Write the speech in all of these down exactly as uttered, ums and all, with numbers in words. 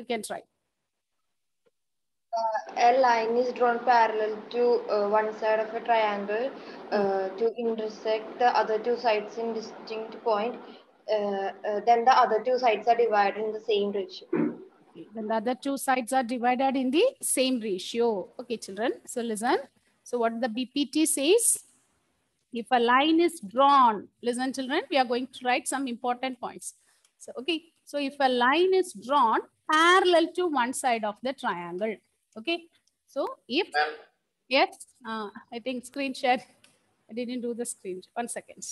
you can try. Uh, a line is drawn parallel to uh, one side of a triangle uh, to intersect the other two sides in distinct point. Uh, uh, then the other two sides are divided in the same ratio. Okay. Then the other two sides are divided in the same ratio. Okay, children. So listen. So what the B P T says? If a line is drawn, listen, children, we are going to write some important points. So, okay. So if a line is drawn parallel to one side of the triangle. Okay. So if, yes, uh, I think screen share. I didn't do the screen. One second.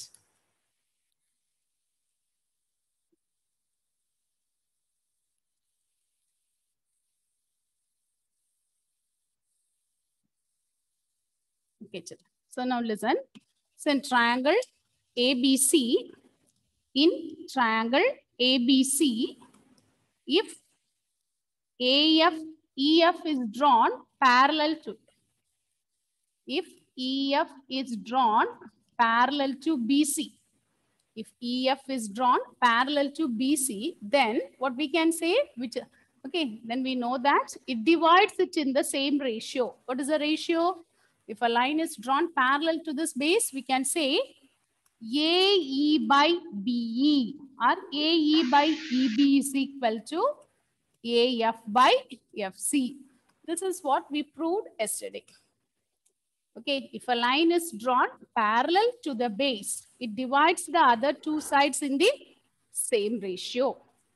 Okay, children. So now listen. So in triangle A B C, in triangle A B C, if A F E F is drawn parallel to, if E F is drawn parallel to B C, if E F is drawn parallel to B C, then what we can say, which, okay, then we know that it divides it in the same ratio. What is the ratio? If a line is drawn parallel to this base, we can say A E by B E, or A E by E B is equal to A F by F C. This is what we proved yesterday. Okay, if a line is drawn parallel to the base, it divides the other two sides in the same ratio.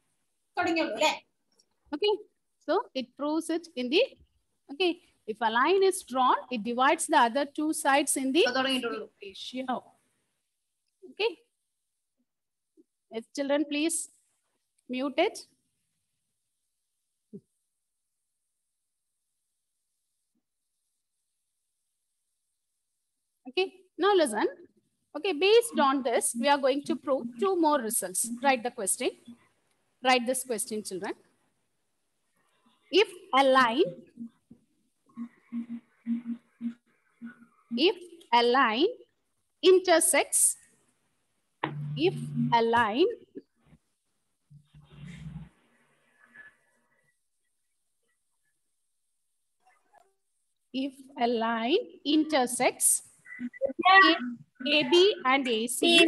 Okay, so it proves it in the, okay, if a line is drawn, it divides the other two sides in the same ratio. Okay, yes, children, please mute it. Okay, now listen. Okay, based on this, we are going to prove two more results. Write the question. Write this question, children. If a line, if a line intersects, if a line if a line intersects A, AB and AC,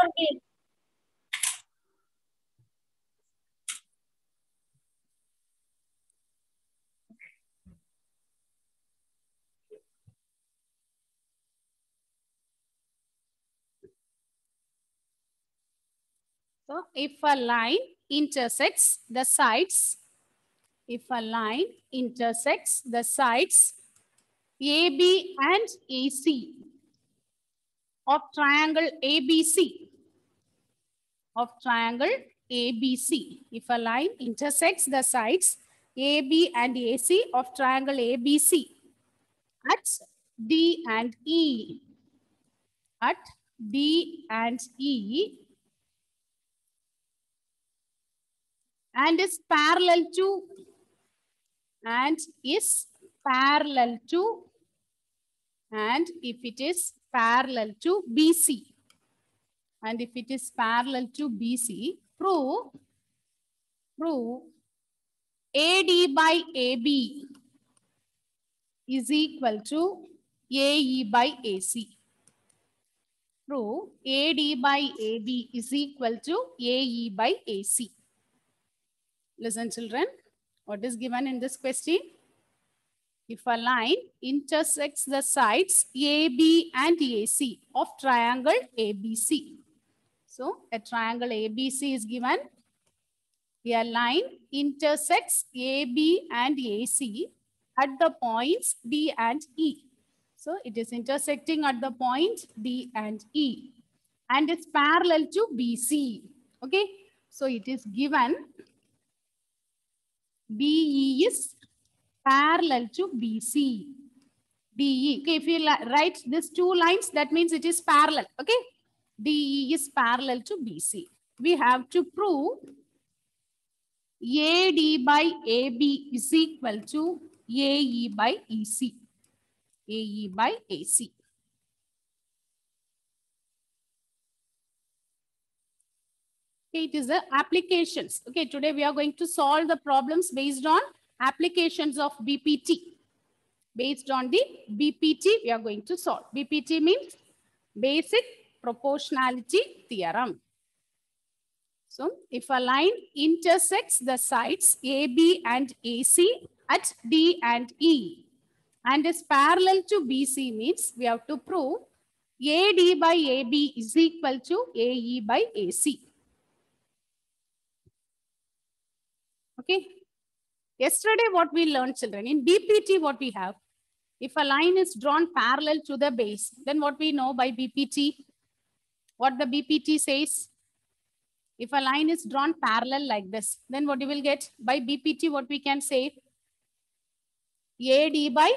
so if a line intersects the sides, if a line intersects the sides A B and A C of triangle A B C, of triangle A B C, if a line intersects the sides A B and A C of triangle A B C at D and E, at D and E, and is parallel to, and is parallel to, and if it is parallel to B C, and if it is parallel to B C, prove, prove A D by A B is equal to A E by A C. Prove A D by A B is equal to A E by A C. Listen, children, what is given in this question? If a line intersects the sides A B and A C of triangle A B C. So a triangle A B C is given. A line intersects A B and A C at the points D and E. So it is intersecting at the point D and E, and it's parallel to B C. Okay, so it is given B E is parallel to B C. D E. Okay, if you write these two lines, that means it is parallel. Okay, D E is parallel to B C. We have to prove A D by A B is equal to A E by E C. A E by A C. Okay, it is the applications. Okay, today we are going to solve the problems based on applications of B P T. Based on the B P T, we are going to solve. B P T means basic proportionality theorem. So, if a line intersects the sides A B and A C at D and E and is parallel to B C means we have to prove A D by A B is equal to A E by A C. Okay. Yesterday, what we learned, children, in B P T, what we have, if a line is drawn parallel to the base, then what we know by B P T, what the B P T says, if a line is drawn parallel like this, then what you will get by B P T, what we can say, A D by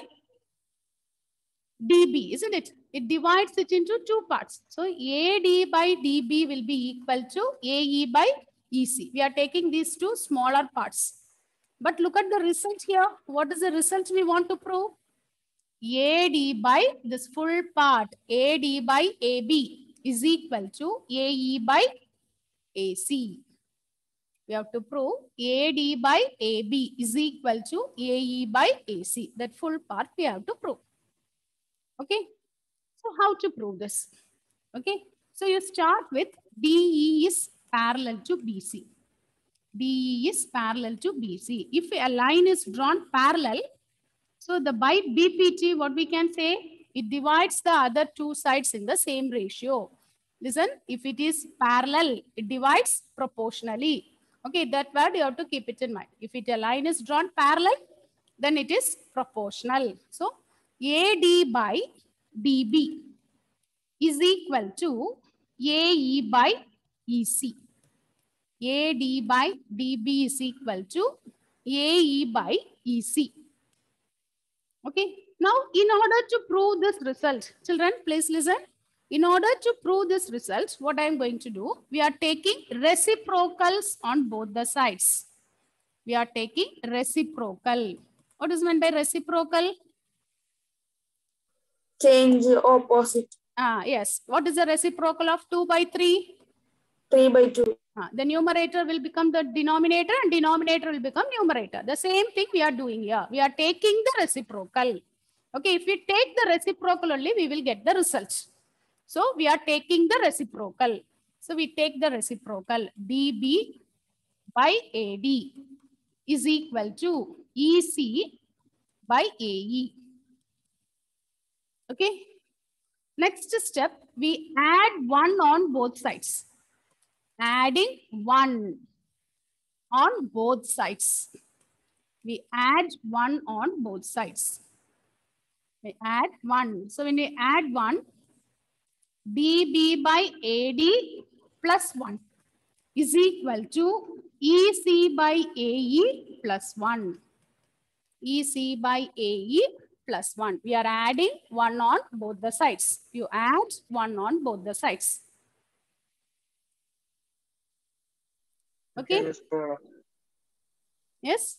D B, isn't it? It divides it into two parts. So A D by D B will be equal to A E by E C. We are taking these two smaller parts. But look at the result here. What is the result we want to prove? A D by this full part, A D by A B is equal to A E by A C. We have to prove A D by A B is equal to A E by A C. That full part we have to prove. Okay. So how to prove this? Okay. So you start with D E is parallel to B C. D E is parallel to B C. If a line is drawn parallel, so the by B P T, what we can say, it divides the other two sides in the same ratio. Listen, if it is parallel, it divides proportionally. Okay, that word you have to keep it in mind. If it a line is drawn parallel, then it is proportional. So A D by D B is equal to A E by E C. A D by D B is equal to A E by E C. Okay. Now, in order to prove this result, children, please listen. In order to prove this result, what I am going to do, we are taking reciprocals on both the sides. We are taking reciprocal. What is meant by reciprocal? Change opposite. Ah, yes. What is the reciprocal of two by three? three by two. Ah, the numerator will become the denominator and denominator will become numerator. The same thing we are doing here. We are taking the reciprocal. Okay, if we take the reciprocal only, we will get the result. So we are taking the reciprocal. So we take the reciprocal. D B by A D is equal to E C by A E. Okay. Next step, we add one on both sides. Adding one on both sides. We add one on both sides. We add one. So when we add one, D B by A D plus one is equal to E C by A E plus one. E C by A E plus one. We are adding one on both the sides. You add one on both the sides. Okay? Yes?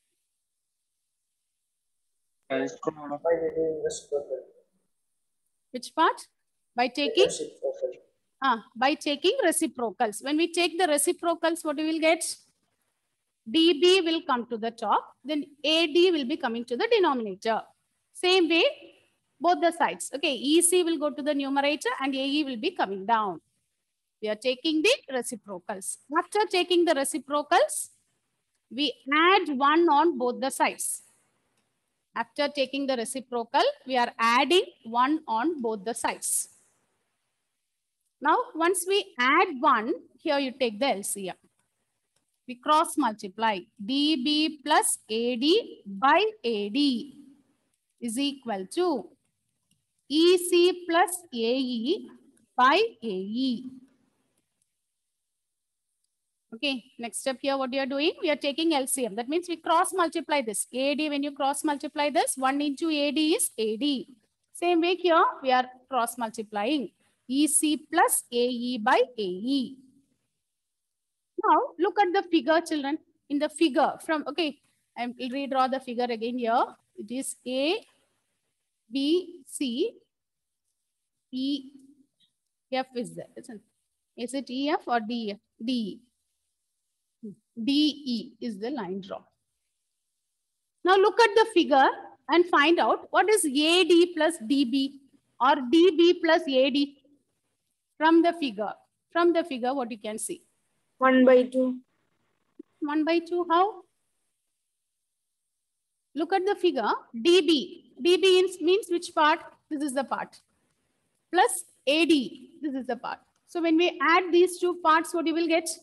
Which part? By taking? Ah, by taking reciprocals. When we take the reciprocals, what we will get? D B will come to the top, then A D will be coming to the denominator. Same way, both the sides. Okay, E C will go to the numerator and A E will be coming down. We are taking the reciprocals. After taking the reciprocals, we add one on both the sides. After taking the reciprocal, we are adding one on both the sides. Now, once we add one, here you take the L C M. We cross multiply. D B plus A D by A D is equal to E C plus A E by A E. Okay, next step here, what you are doing? We are taking L C M. That means we cross multiply this. A D, when you cross multiply this, one into A D is A D. Same way here, we are cross multiplying. E C plus A E by A E. Now, look at the figure, children. In the figure from, okay, I will redraw the figure again here. It is A, B, C, E, F is there, isn't it? Is it E F or D F? D. D E is the line draw. Now look at the figure and find out what is A D plus D B or D B plus A D from the figure. From the figure, what you can see? one by two. one by two, how? Look at the figure, D B. D B is, means which part? This is the part. Plus A D, this is the part. So when we add these two parts, what you will get?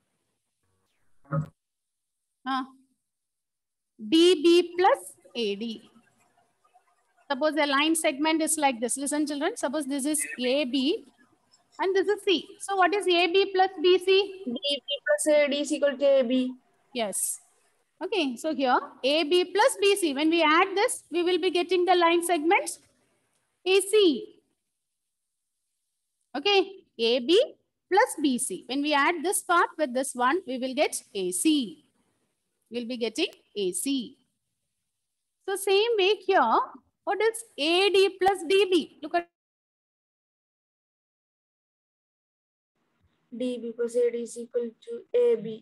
Huh? D B plus A D. Suppose the line segment is like this. Listen, children. Suppose this is A B and this is C. So what is A B plus B C? D B plus A D is equal to A B. Yes. Okay. So here A B plus B C. When we add this, we will be getting the line segments A C. Okay. A B plus B C. When we add this part with this one, we will get A C. We'll be getting A C. So same way here, what is A D plus D B? Look at D B plus A D is equal to A B.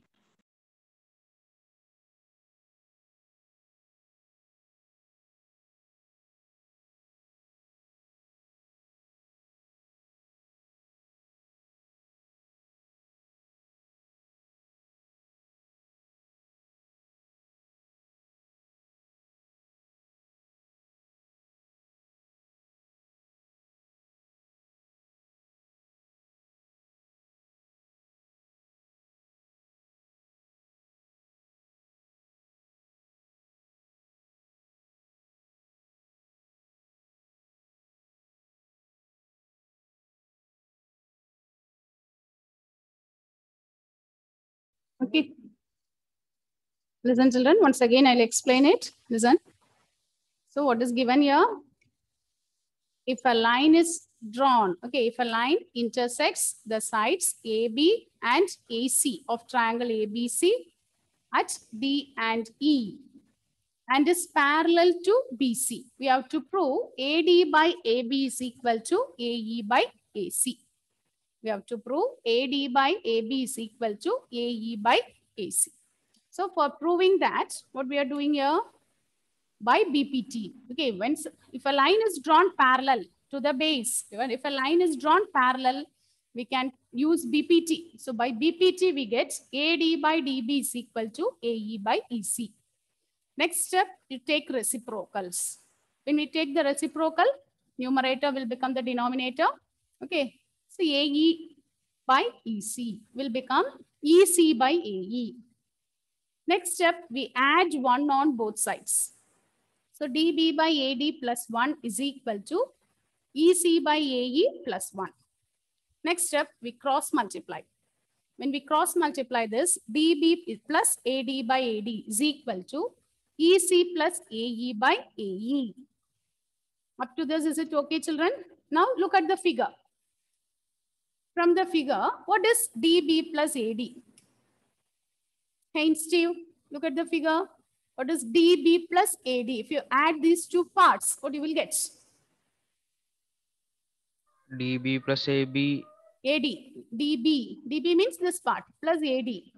okay. Listen, children. Once again, I'll explain it. Listen. So what is given here? If a line is drawn, okay, if a line intersects the sides A B and A C of triangle A B C at D and E and is parallel to B C, we have to prove A D by A B is equal to A E by A C. We have to prove A D by A B is equal to A E by A C. So for proving that, what we are doing here? By B P T. Okay, when if a line is drawn parallel to the base, if a line is drawn parallel, we can use B P T. So by B P T, we get A D by D B is equal to A E by E C. Next step, you take reciprocals. When we take the reciprocal, numerator will become the denominator. Okay, so A E by E C will become E C by A E. Next step, we add one on both sides. So D B by A D plus one is equal to E C by A E plus one. Next step, we cross multiply. When we cross multiply this, D B plus A D by A D is equal to E C plus A E by A E. Up to this, is it okay, children? Now look at the figure. From the figure, what is D B plus A D? Hey, Steve, look at the figure. What is D B plus A D? If you add these two parts, what you will get? D B plus A B. A D. D B. D B means this part plus A D.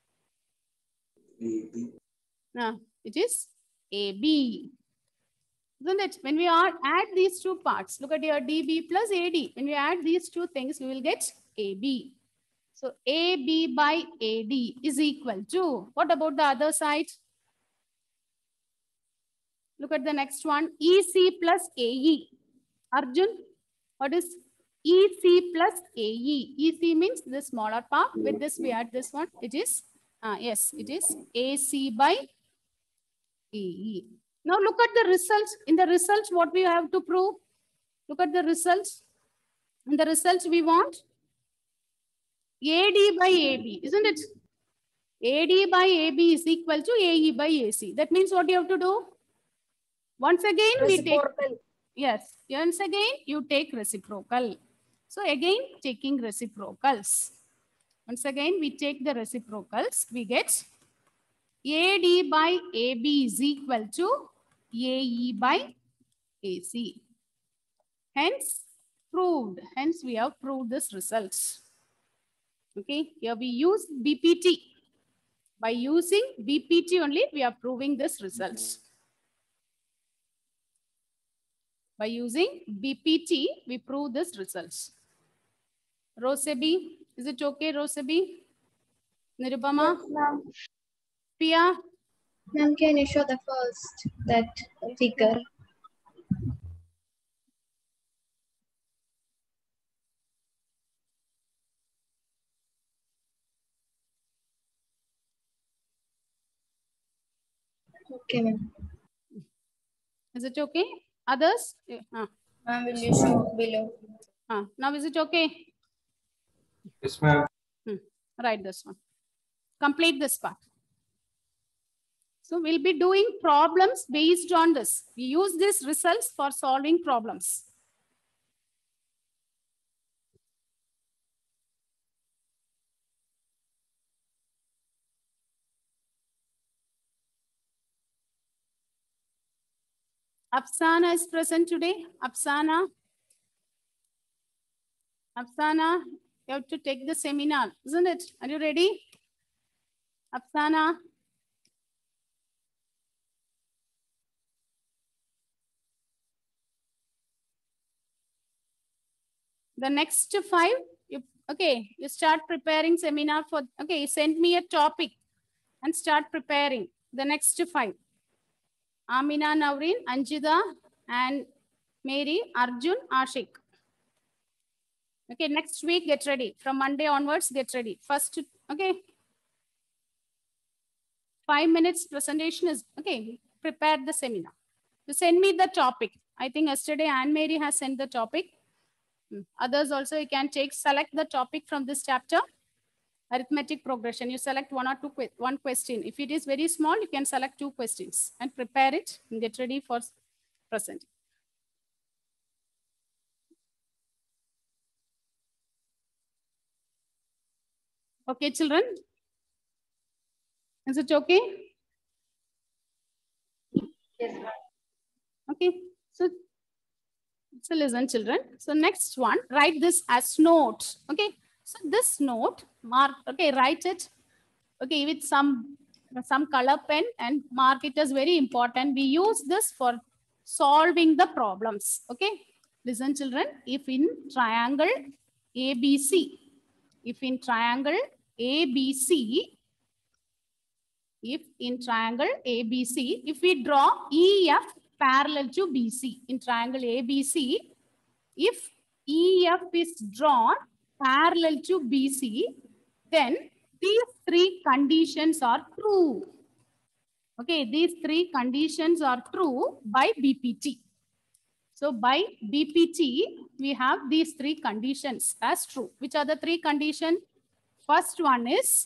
A B. Uh, it is A B. Isn't it? When we are add these two parts, look at your D B plus A D. When we add these two things, we will get A B. So A B by A D is equal to, what about the other side? Look at the next one, E C plus A E. Arjun, what is E C plus A E? E C means the smaller part. With this, we add this one. It is, uh, yes, it is A C by A E. Now look at the results. In the results, what we have to prove? Look at the results. In the results, we want A D by A B, isn't it? A D by A B is equal to A E by A C. That means what you have to do? Once again, we take, Reciprocal. yes, once again, you take reciprocal. So again, taking reciprocals. Once again, we take the reciprocals. We get A D by A B is equal to A E by A C. Hence, proved. Hence, we have proved this result. Okay, here we use B P T. By using B P T only, we are proving this results. By using B P T, we prove this results. Rosebi, is it okay, Rosebi? Nirupama? Yes, ma'am. Pia? Ma'am, can you show the first that figure? Okay, ma'am. Is it okay? Others? Uh, Ma'am, will you show below? uh, now is it okay? Yes, ma'am. Hmm. Write this one. Complete this part. So we'll be doing problems based on this. We use these results for solving problems. Afsana is present today. Afsana. Afsana, you have to take the seminar, isn't it? Are you ready? Afsana. The next five, you, okay, you start preparing seminar for, okay, send me a topic and start preparing the next five. Amina, Naureen, Anjida, and Mary, Arjun, Ashik. Okay, next week, get ready. From Monday onwards, get ready. First, okay. Five minutes presentation is, okay, prepare the seminar. You send me the topic. I think yesterday Anne Mary has sent the topic. Others also, you can take, select the topic from this chapter. Arithmetic progression. You select one or two, one question. If it is very small, you can select two questions and prepare it and get ready for present. Okay, children? Is it okay? Yes, ma'am. Okay, so, so listen, children. So next one, write this as note. Okay, so this note, mark, okay, write it, okay, with some, some color pen and mark it as very important. We use this for solving the problems. Okay, listen, children, if in triangle A B C, if in triangle A B C, if in triangle A B C, if we draw E F parallel to B C, in triangle A B C, if E F is drawn parallel to B C, then these three conditions are true. Okay, these three conditions are true by B P T. So by B P T, we have these three conditions as true. Which are the three conditions? First one is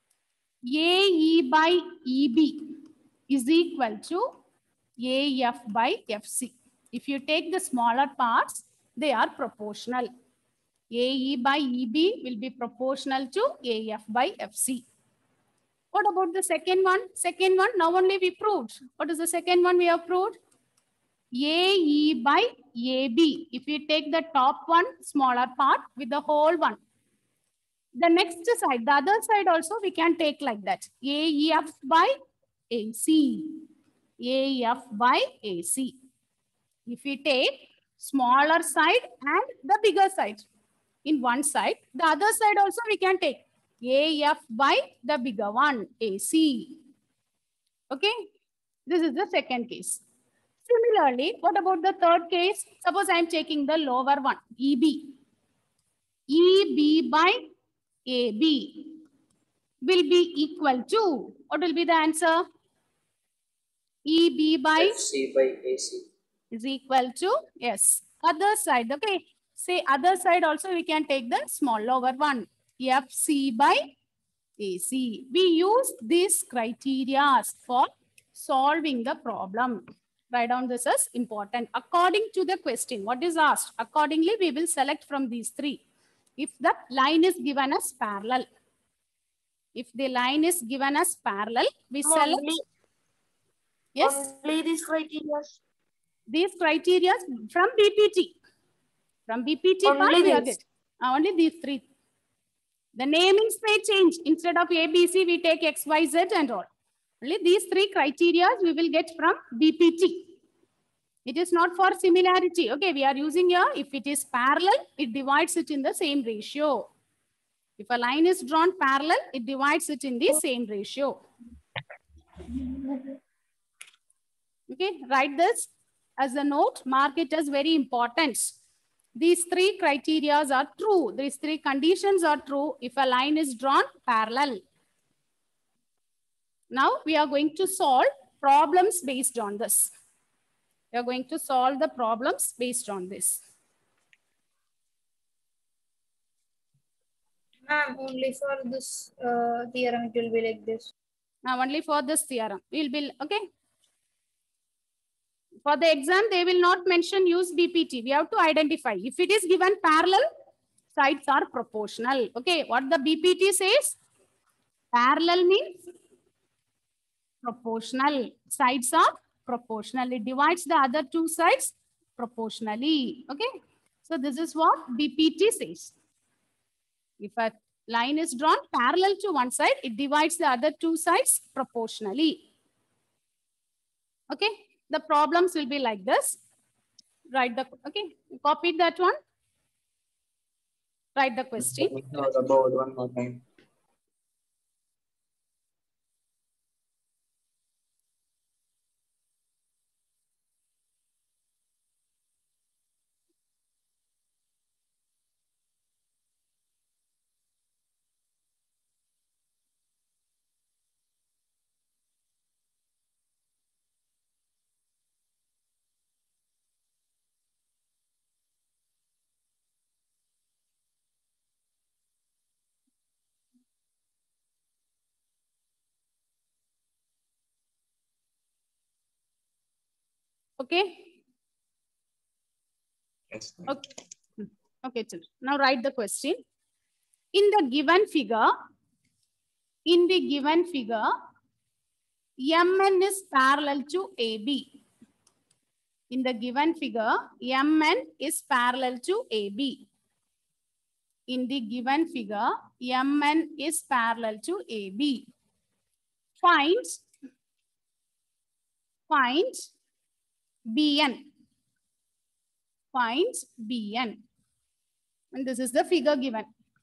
A E by E B is equal to A F by F C. If you take the smaller parts, they are proportional. A E by E B will be proportional to A F by F C. What about the second one? Second one, now only we proved. What is the second one we have proved? A E by A B. If you take the top one, smaller part with the whole one. The next side, the other side also we can take like that. A E F by A C. A E F by A C. If we take smaller side and the bigger side in one side, the other side also we can take A F by the bigger one, A C. Okay, this is the second case. Similarly, what about the third case? Suppose I am taking the lower one, E B. E B by A B will be equal to, what will be the answer? E B by F C by A C is equal to, yes, other side. Okay, say other side also we can take the small lower one, F C by A C. We use these criteria for solving the problem. Write down this as important. According to the question, what is asked? Accordingly, we will select from these three. If the line is given as parallel, if the line is given as parallel, we select. Only, Yes. only these criteria. These criteria from B P T. From B P T part, Only we are this. getting. Uh, only these three. The namings may change. Instead of A, B, C, we take X, Y, Z and all. Only these three criteria we will get from B P T. It is not for similarity. Okay, we are using here, if it is parallel, it divides it in the same ratio. If a line is drawn parallel, it divides it in the same ratio. Okay, write this as a note, mark it as very important. These three criteria are true. These three conditions are true if a line is drawn parallel. Now we are going to solve problems based on this. We are going to solve the problems based on this. Ma'am, only for this uh, theorem it will be like this. Now only for this theorem. We'll be, okay. For the exam, they will not mention use B P T. We have to identify. If it is given parallel, sides are proportional. Okay, what the B P T says? Parallel means proportional. Sides are proportional. It divides the other two sides proportionally. Okay, so this is what B P T says. If a line is drawn parallel to one side, it divides the other two sides proportionally. Okay. The problems will be like this. Write the, okay, copied that one. Write the question. About one more time. Okay. Yes. Okay. Okay, children. Now write the question. In the given figure, in the given figure, M N is parallel to A B. In the given figure, M N is parallel to A B. In the given figure, M N is parallel to A B. Find, find B N. Find B N. And this is the figure given.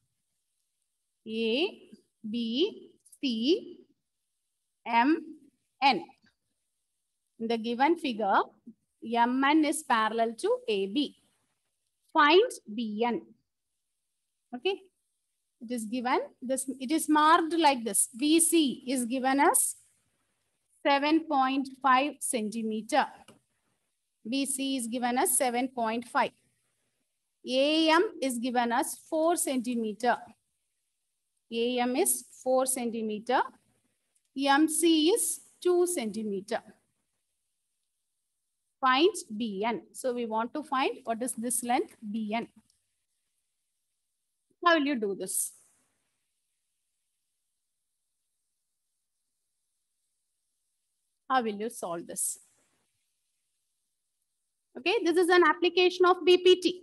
A, B, C, M, N. In the given figure, M N is parallel to A B. Find B N. Okay. It is given, this, it is marked like this. V C is given as seven point five centimeter. B C is given as seven point five. A M is given as four centimeter. A M is four centimeter. M C is two centimeter. Find B N. So we want to find what is this length B N. How will you do this? How will you solve this? Okay, this is an application of B P T.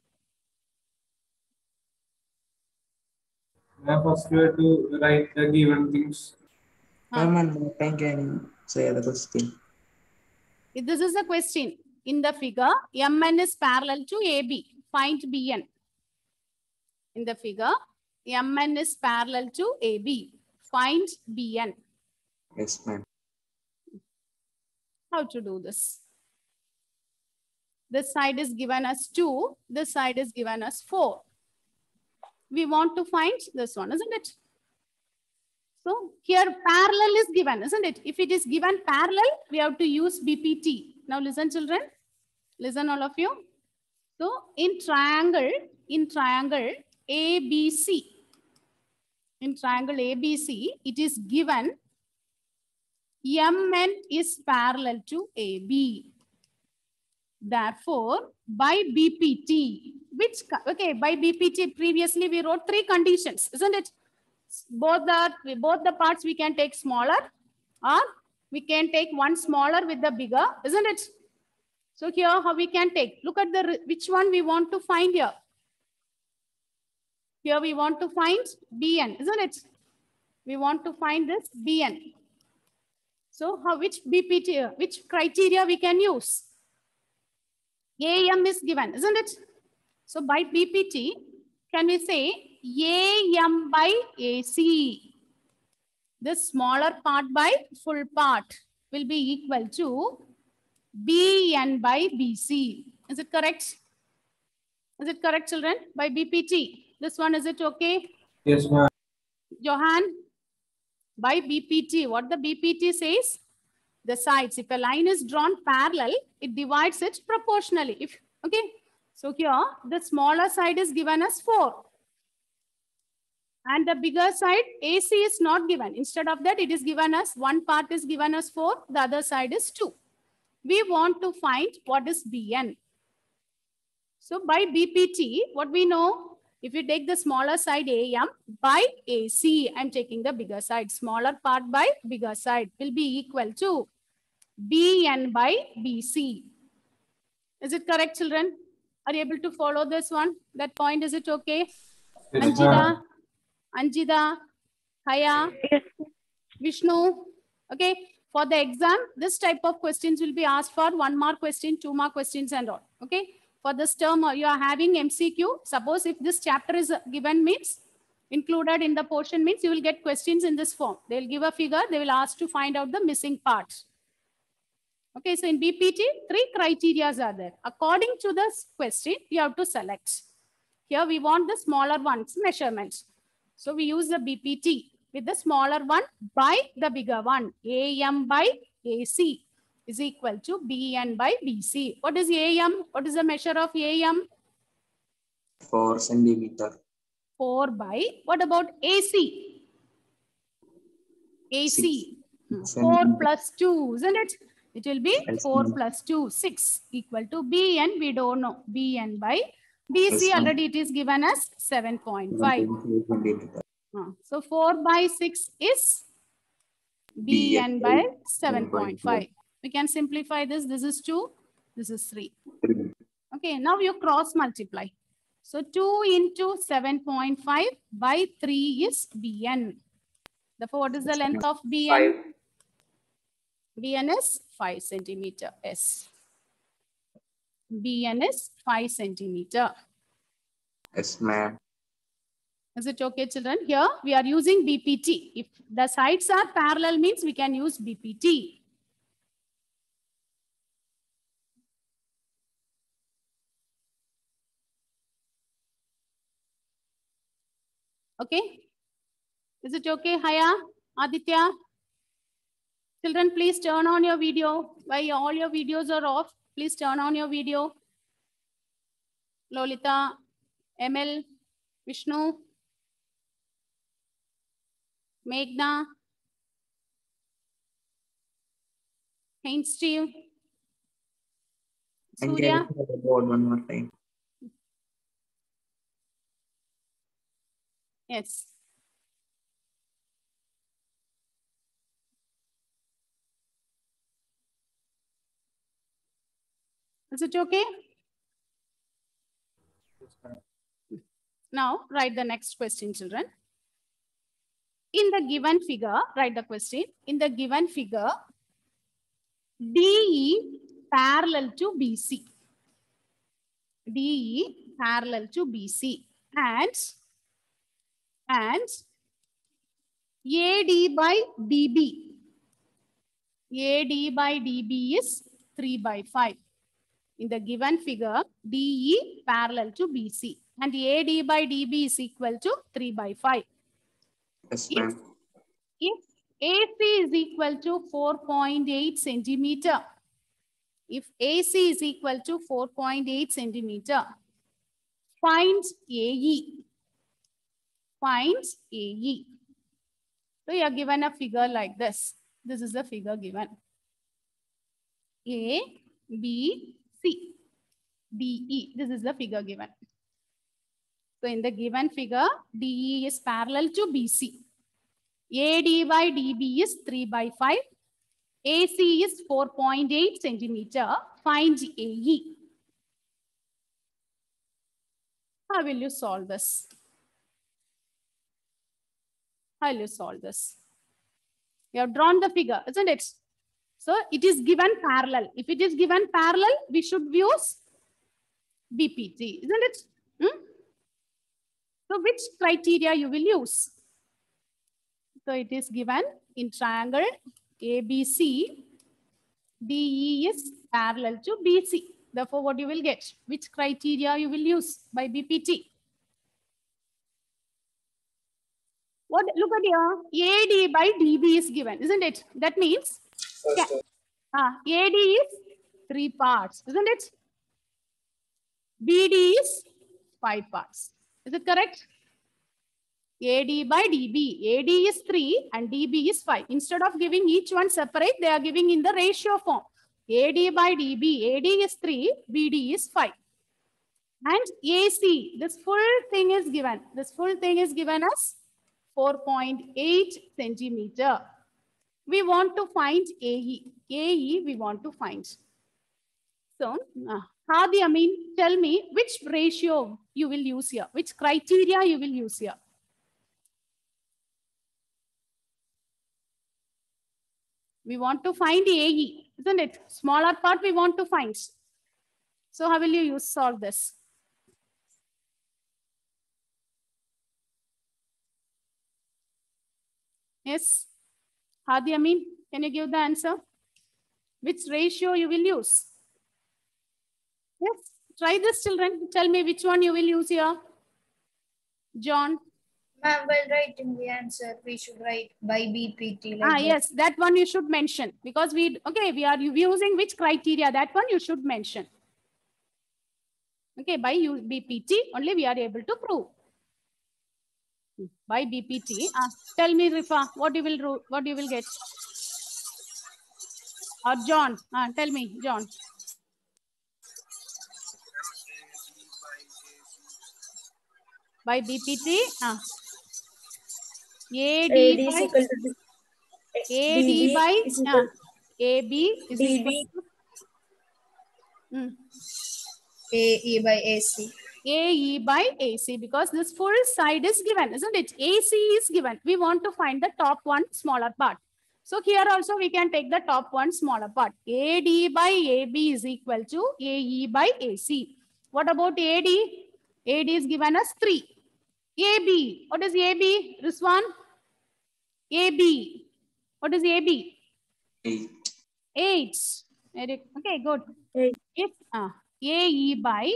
Now first we have to write the given things. Huh. Ma'am, can you say the question? This is a question. In the figure, M N is parallel to A B. Find B N. In the figure, M N is parallel to A B. Find B N. Yes, ma'am. How to do this? This side is given as two. This side is given as four. We want to find this one, isn't it? So here parallel is given, isn't it? If it is given parallel, we have to use B P T. Now listen, children. Listen, all of you. So in triangle, in triangle A B C, in triangle A B C, it is given M N is parallel to A B. Therefore, by B P T, which, okay, by B P T, previously we wrote three conditions, isn't it? Both the, both the parts we can take smaller, or we can take one smaller with the bigger, isn't it? So here how we can take, look at the, which one we want to find here. Here we want to find B N, isn't it? We want to find this B N. So how, which B P T, which criteria we can use? A M is given, isn't it? So by B P T, can we say A M by A C? This smaller part by full part will be equal to B N by B C. Is it correct? Is it correct, children? By B P T. This one, is it okay? Yes, ma'am. Johan, by B P T, what the B P T says? The sides, if a line is drawn parallel, it divides it proportionally. If okay, so here the smaller side is given as four. And the bigger side, A C is not given. Instead of that, it is given as one part is given as four, the other side is two. We want to find what is B N. So by B P T, what we know, if you take the smaller side A M by A C, I'm taking the bigger side. Smaller part by bigger side will be equal to B N by B C. Is it correct, children? Are you able to follow this one? That point, is it okay? Yes, Anjita, ma'am. Anjita, Haya, Vishnu. Okay. For the exam, this type of questions will be asked for one mark question, two mark questions and all. Okay. For this term, you are having M C Q. Suppose if this chapter is given means, included in the portion means, you will get questions in this form. They will give a figure. They will ask to find out the missing parts. Okay. So in B P T, three criteria are there. According to this question, you have to select. Here we want the smaller ones, measurements. So we use the B P T with the smaller one by the bigger one. A M by A C is equal to B N by B C. What is A M? What is the measure of A M? four centimeter. four by, what about A C? A C, Six four centimeter. plus two, isn't it? It will be Yes, four ma'am. plus two, six equal to B N. We don't know. B N by B C, Yes, ma'am. already it is given as seven point five. centimeter. Uh, So four by six is B N by seven point five. We can simplify this. This is two. This is three. Three. Okay, now you cross multiply. So two into seven point five by three is B N. Therefore, what is the length of B N? B N is five centimeter. Yes. B N is five centimeter. Yes, ma'am. Is it okay, children? Here we are using B P T. If the sides are parallel means we can use B P T. Okay. Is it okay, Haya, Aditya? Children, please turn on your video. While all your videos are off, please turn on your video. Lolita, M L, Vishnu, Meghna, Hein Steve, And Surya. can you show the board one more time? Yes. Is it okay? Now, write the next question, children. In the given figure, write the question. In the given figure, D E parallel to B C. D E parallel to B C. And, and A D by D B. A D by D B is three by five. In the given figure, D E parallel to B C. And A D by D B is equal to three by five. Yes, If, ma'am. if A C is equal to four point eight centimeter, if A C is equal to four point eight centimeter, find A E. Find A E. So you are given a figure like this. This is the figure given. A, B, C, D, E. This is the figure given. So in the given figure, D E is parallel to B C. A D by D B is three by five. A C is four point eight centimeter. Find A E. How will you solve this? How will you solve this? You have drawn the figure, isn't it? So it is given parallel. If it is given parallel, we should use B P T, isn't it? Hmm? So which criteria you will use? So it is given in triangle A B C, D E is parallel to B C. Therefore, what you will get? Which criteria you will use by B P T? What? Look at here. A D by D B is given, isn't it? That means yeah, uh, A D is three parts, isn't it? B D is five parts. Is it correct? A D by D B. A D is three and D B is five. Instead of giving each one separate, they are giving in the ratio form. A D by D B. A D is three, B D is five. And A C, this full thing is given. This full thing is given as four point eight centimeter. We want to find A E. A E we want to find. So, uh, Hadi, I mean, tell me which ratio you will use here, which criteria you will use here. We want to find A E, isn't it? Smaller part we want to find. So how will you use solve this? Yes. Hadi Amin, can you give the answer? Which ratio you will use? Yes. Try this, children. Tell me which one you will use here. John. Ma'am, while writing the answer, we should write by B P T. Like Ah, that. yes, that one you should mention because we, okay, we are using which criteria, that one you should mention. Okay, by B P T only we are able to prove. By B P T, ah, tell me Rifa, what you will do, what you will get? Or John, ah, tell me, John. By B P T, ah. A D A D is by equal to A D D B by is ah, equal A B is D equal B to hmm, A E by A C. A E by A C because this full side is given, isn't it? A C is given. We want to find the top one smaller part. So here also we can take the top one smaller part. A D by A B is equal to A E by A C. What about A D? A D is given as three. A B, what is A B? This one? A B, what is A B? Eight. eight. Okay, good. Eight. If uh, A E by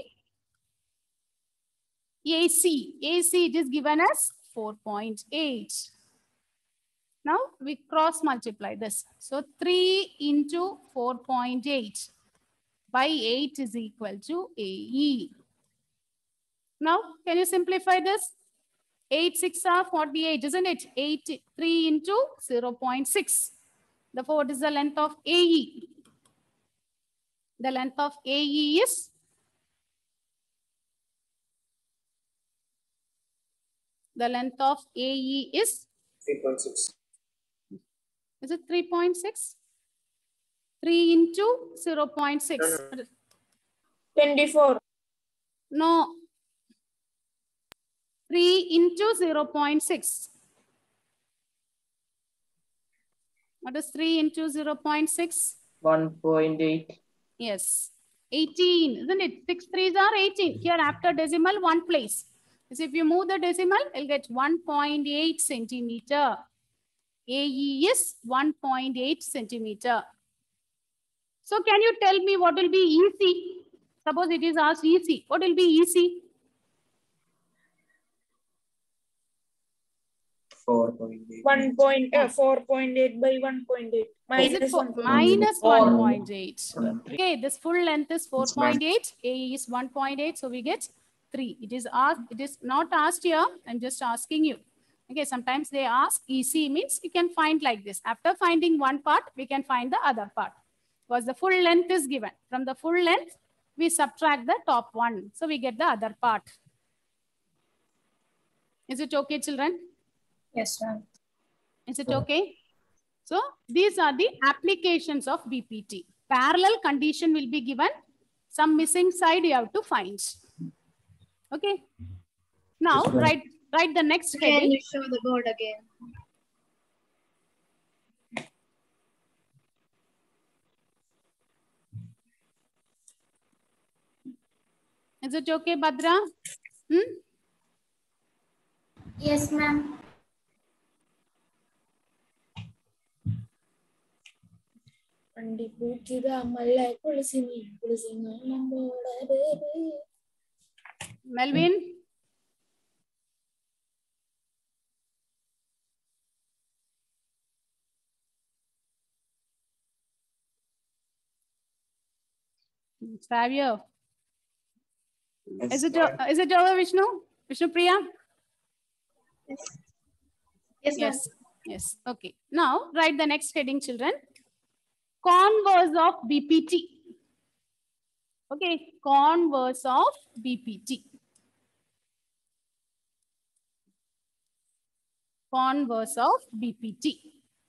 A C, A C it is given as four point eight. Now we cross multiply this. So three into four point eight by eight is equal to A E. Now can you simplify this? eight six are forty-eight, isn't it? eight, three into zero point six. Therefore, what is the length of A E? The length of A E is the length of A E is three point six. Is it three point six? three into zero point six. twenty-four. No. three into zero point six. What is three into zero point six? one point eight. Yes. eighteen, isn't it? six threes are eighteen. Here after decimal, one place. So if you move the decimal, you'll get one point eight centimeter. A E is one point eight centimeter. So can you tell me what will be E C? Suppose it is asked E C. What will be E C? Four point eight. One point uh, four point eight by one point eight. Is it Minus for, one. minus Four. one point eight? Okay, this full length is four point eight. A E is one point eight. So we get three. It is asked. It is not asked here. I'm just asking you. Okay, sometimes they ask E C means you can find like this. After finding one part, we can find the other part. Because the full length is given. From the full length, we subtract the top one. So we get the other part. Is it okay, children? Yes, ma'am. Is it okay? So these are the applications of B P T. Parallel condition will be given. Some missing side you have to find. Okay. Now write, Write the next Can heading. you show the board again? Is it okay, Bhadra? Hmm? Yes, ma'am. Andi poochida malla kulisini kulisina lamboda baby. Melvin? Savio? Yes, Is it, ma'am. is it over, Vishnu? Vishnu Priya? Yes. Yes, ma'am. Yes. Yes. Okay. Now, write the next heading, children. Converse of B P T. Okay. Converse of B P T. Converse of B P T.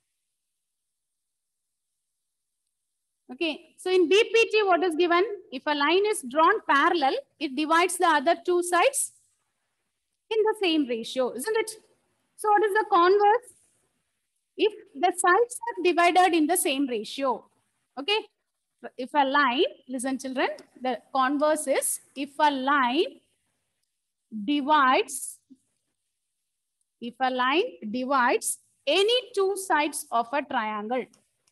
Okay. So, in B P T, what is given? If a line is drawn parallel, it divides the other two sides in the same ratio, isn't it? So, what is the converse? If the sides are divided in the same ratio. Okay. If a line, listen children, the converse is if a line divides, if a line divides any two sides of a triangle.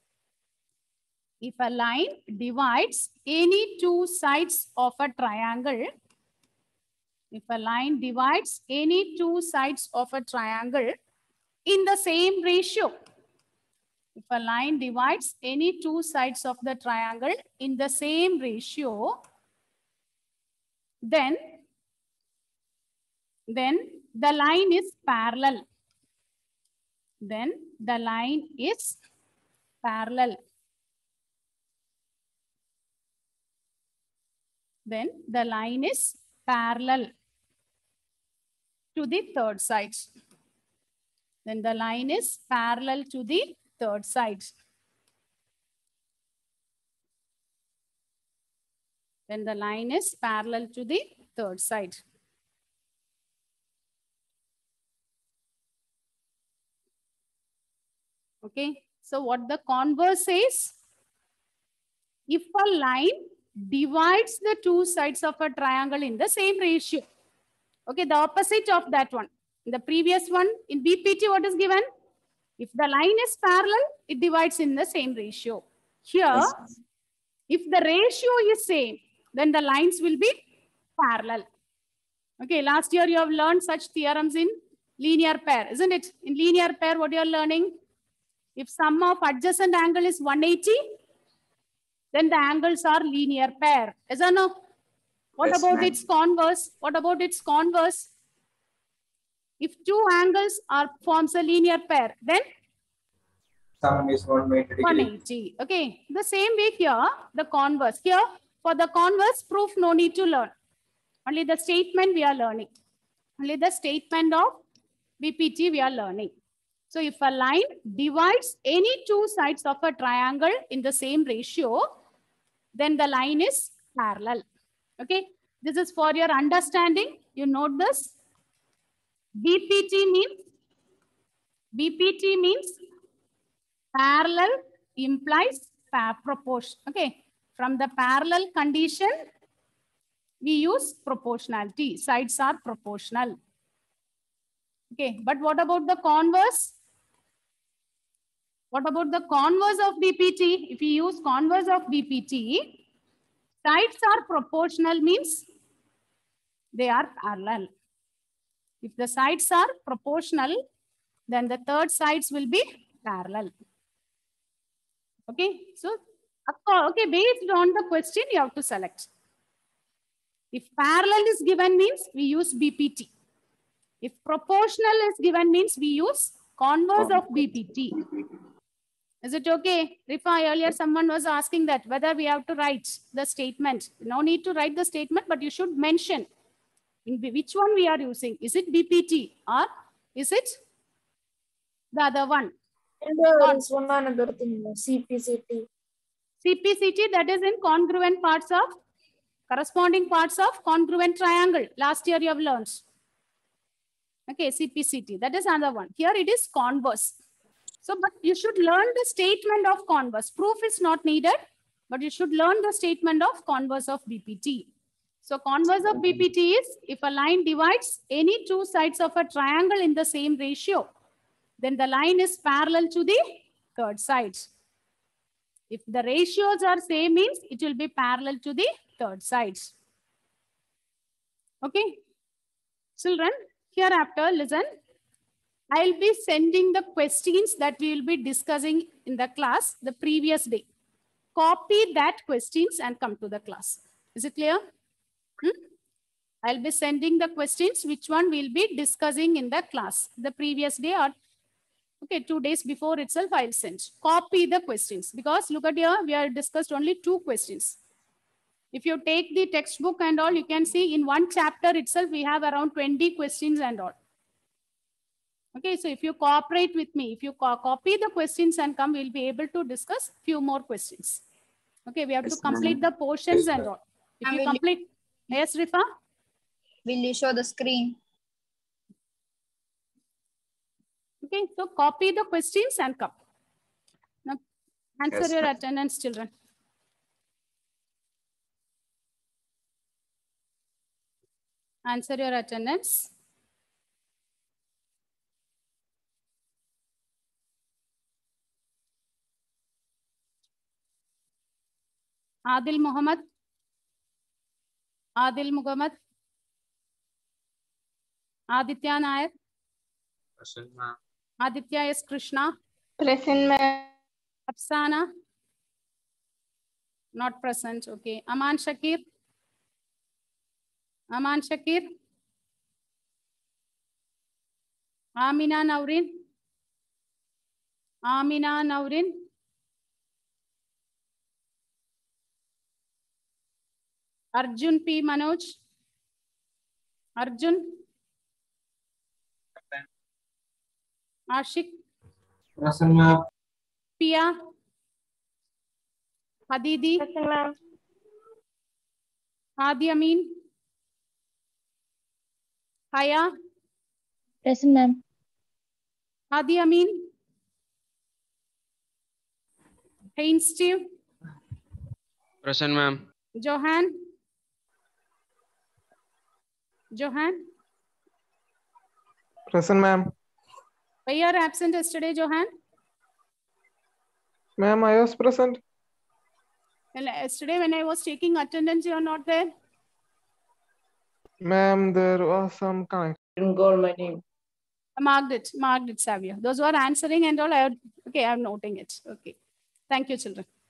If a line divides any two sides of a triangle, if a line divides any two sides of a triangle in the same ratio. If a line divides any two sides of the triangle in the same ratio, then, then the line is parallel. Then the line is parallel. Then the line is parallel to the third side. Then the line is parallel to the third side. Then the line is parallel to the third side. Okay. So what the converse says? If a line divides the two sides of a triangle in the same ratio. Okay, the opposite of that one. In the previous one, in B P T, what is given? If the line is parallel, it divides in the same ratio. Here, Yes. if the ratio is same, then the lines will be parallel. Okay, last year you have learned such theorems in linear pair, isn't it? In linear pair, what you are learning? If sum of adjacent angle is one eighty, then the angles are linear pair. Is or no? What Yes, about ma'am. its converse? What about its converse? If two angles are forms a linear pair, then Sum is one hundred eighty one degree. eighty. Okay. The same way here, the converse. Here, for the converse proof, no need to learn. Only the statement we are learning. Only the statement of B P T we are learning. So if a line divides any two sides of a triangle in the same ratio, then the line is parallel. Okay. This is for your understanding. You note this. B P T means, B P T means parallel implies proportion. Okay. From the parallel condition, we use proportionality. Sides are proportional. Okay. But what about the converse? What about the converse of B P T? If you use converse of B P T, sides are proportional means they are parallel. If the sides are proportional, then the third sides will be parallel. Okay. So, okay, based on the question, you have to select. If parallel is given means we use B P T. If proportional is given means we use converse of B P T. Is it okay? Rifa, earlier someone was asking that whether we have to write the statement. No need to write the statement, but you should mention in which one we are using. Is it B P T or is it the other one? And there is one another thing, C P C T. C P C T, that is in congruent parts of, corresponding parts of congruent triangle. Last year you have learned. Okay, C P C T. That is another one. Here it is converse. So, but you should learn the statement of converse. Proof is not needed, but you should learn the statement of converse of B P T. So, converse of B P T is if a line divides any two sides of a triangle in the same ratio, then the line is parallel to the third side. If the ratios are same, means it will be parallel to the third side. Okay. Children, hereafter, listen. I'll be sending the questions that we will be discussing in the class the previous day. Copy that questions and come to the class. Is it clear? Hmm? I'll be sending the questions, which one we'll be discussing in the class the previous day, or okay, two days before itself I'll send. Copy the questions, because look at here, we have discussed only two questions. If you take the textbook and all, you can see in one chapter itself, we have around twenty questions and all. Okay, so if you cooperate with me, if you co copy the questions and come, we'll be able to discuss few more questions. Okay, we have Yes, to complete ma'am. the portions Yes, and ma'am. all. If Ma'am, you will you- complete, yes, Rifa? Will you show the screen? Okay, so copy the questions and come. Now, answer Yes, your ma'am. attendance, children. Answer your attendance. Adil Muhammad. Adil Muhammad. Aditya Nair. Present, ma'am. Aditya S. Krishna. Present, ma'am. Afsana. Not present. Okay. Aman Shakir. Aman Shakir. Amina Naurin. Amina Naurin. Arjun P. Manoj. Arjun. Ashik. Present, ma'am. Pia. Hadidi. Present, ma'am. Hadi Amin. Haya. Present, ma'am. Hadi Amin. Haynes Steve. Present, ma'am. Johan. Johan. Present, ma'am. Why you are absent yesterday, Johan? Ma'am, I was present. Well, yesterday when I was taking attendance, you are not there. Ma'am, there was some connect. Didn't call my name. I marked it. Marked it, Savia. Those who are answering and all, I have, okay, I'm noting it. Okay. Thank you, children.